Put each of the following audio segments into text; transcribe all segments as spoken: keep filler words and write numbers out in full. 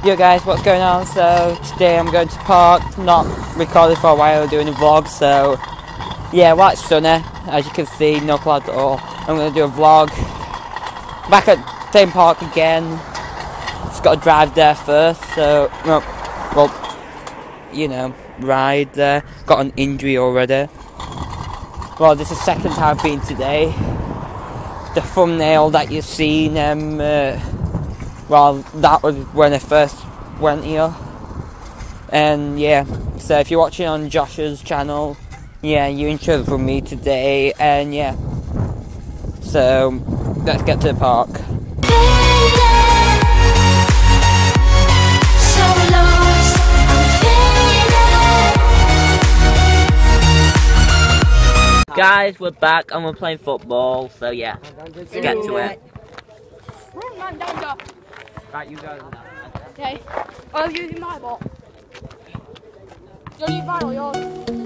Yo guys, what's going on? So today I'm going to park, not recorded for a while, doing a vlog, so yeah, well it's sunny, as you can see, no clouds at all. I'm going to do a vlog, back at same park again, just got to drive there first, so, no, well, you know, ride there, got an injury already. Well, this is the second time I've been today. The thumbnail that you've seen, um, uh, well, that was when I first went here. And yeah, so if you're watching on Josh's channel, yeah, you're interested from me today, and yeah. So, let's get to the park. Guys, we're back and we're playing football, so yeah, let's get to it. Right, you go. Okay. I'm using my ball. You'll use mine or yours?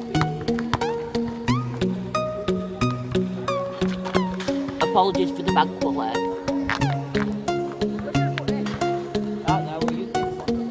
Apologies for the bad quality. Oh no, we'll use this one.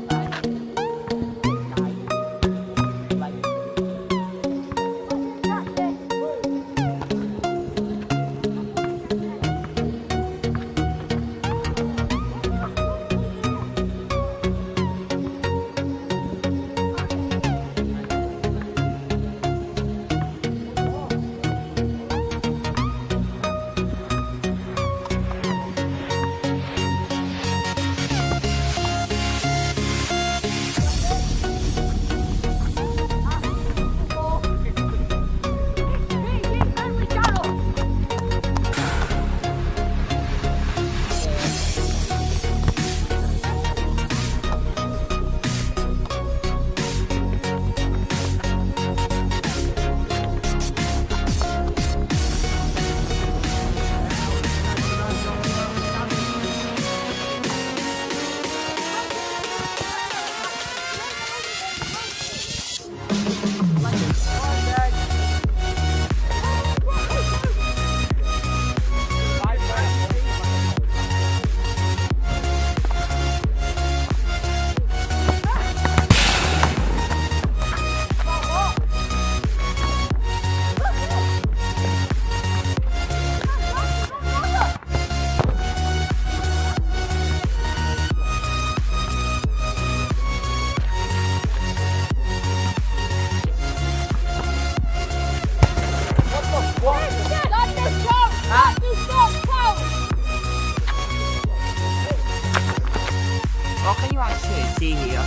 What can you actually see here?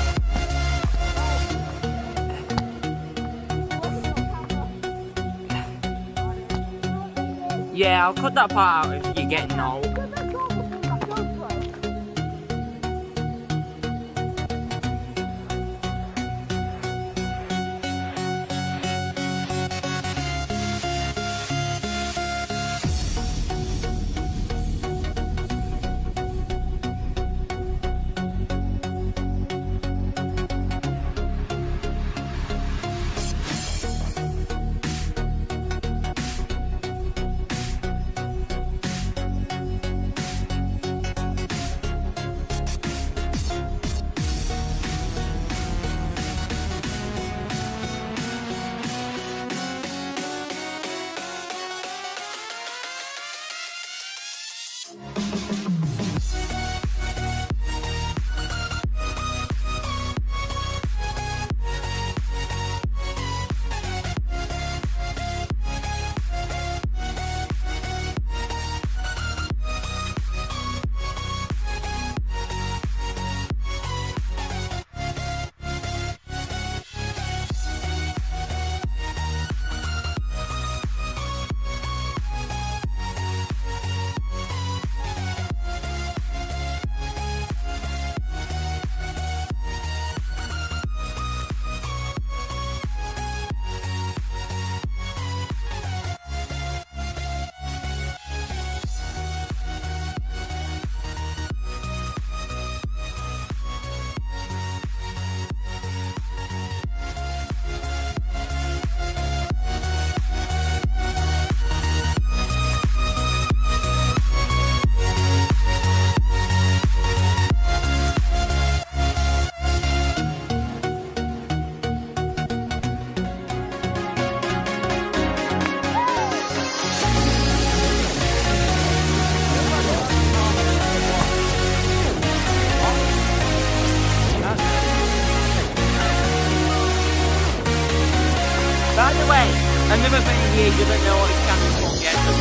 Yeah, I'll cut that part out if you're getting old. Another thing here, you don't know what it's standing for yet, so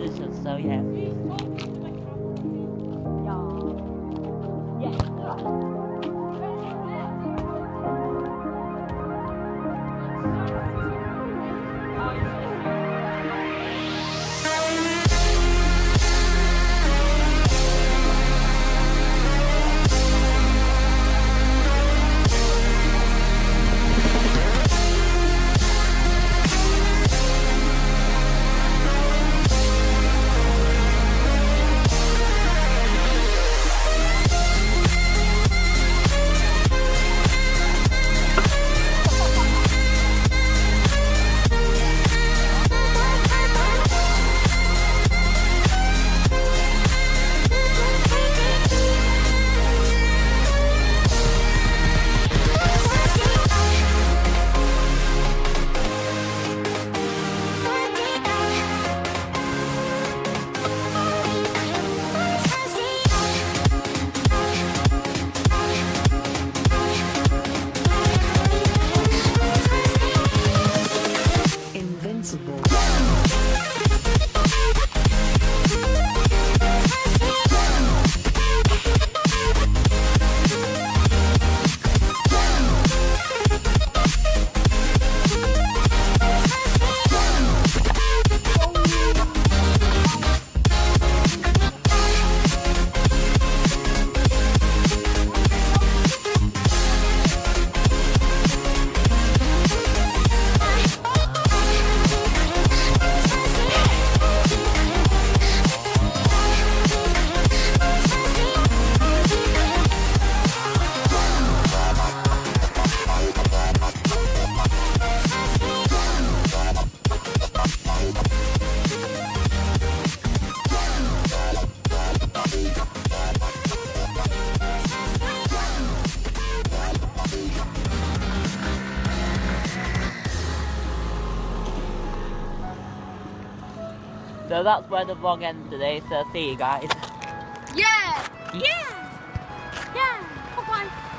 position, so yeah. So that's where the vlog ends today, so see you guys. Yeah! Yeah! Yeah! Bye-bye.